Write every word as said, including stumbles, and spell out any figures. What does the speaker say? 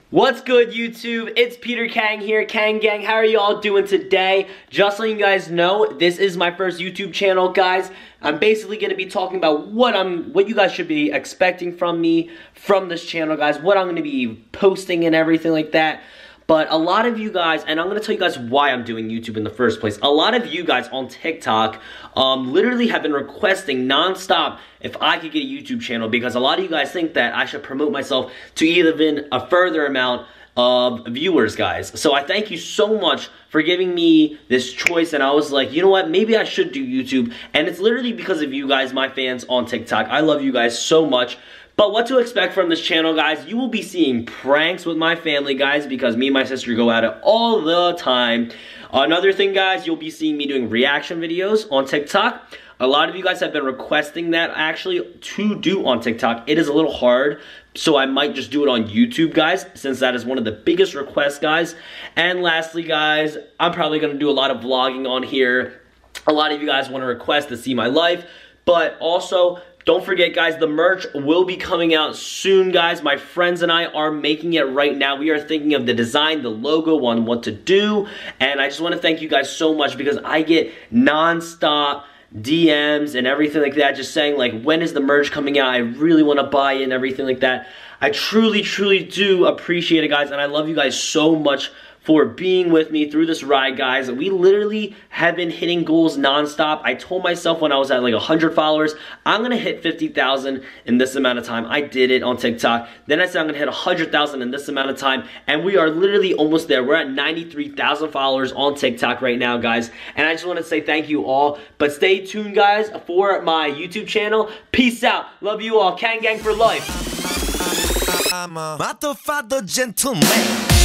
What's good, YouTube? It's Peter Kang here, Kang Gang. How are you all doing today? Just letting you guys know, this is my first YouTube channel, guys. I'm basically going to be talking about what I'm, what you guys should be expecting from me, from this channel, guys. What I'm going to be posting and everything like that. But a lot of you guys, and I'm going to tell you guys why I'm doing YouTube in the first place. A lot of you guys on TikTok um, literally have been requesting nonstop if I could get a YouTube channel, because a lot of you guys think that I should promote myself to even a further amount of viewers, guys. So I thank you so much for giving me this choice, and I was like, you know what, maybe I should do YouTube. And it's literally because of you guys, my fans on TikTok. I love you guys so much. But what to expect from this channel, guys, you will be seeing pranks with my family, guys, because me and my sister go at it all the time. Another thing, guys, you'll be seeing me doing reaction videos on TikTok. A lot of you guys have been requesting that actually to do on TikTok. It is a little hard, so I might just do it on YouTube, guys, since that is one of the biggest requests, guys. And lastly, guys, I'm probably going to do a lot of vlogging on here. A lot of you guys want to request to see my life, but also don't forget, guys, the merch will be coming out soon, guys. My friends and I are making it right now. We are thinking of the design, the logo, on what to do. And I just want to thank you guys so much, because I get non-stop D Ms and everything like that, just saying, like, when is the merch coming out? I really want to buy it and everything like that. I truly, truly do appreciate it, guys. And I love you guys so much for being with me through this ride, guys. We literally have been hitting goals nonstop. I told myself when I was at like one hundred followers, I'm gonna hit fifty thousand in this amount of time. I did it on TikTok. Then I said I'm gonna hit one hundred thousand in this amount of time, and we are literally almost there. We're at ninety-three thousand followers on TikTok right now, guys. And I just want to say thank you all. But stay tuned, guys, for my YouTube channel. Peace out. Love you all. Kang Gang for life. I'm a motherfucker gentleman.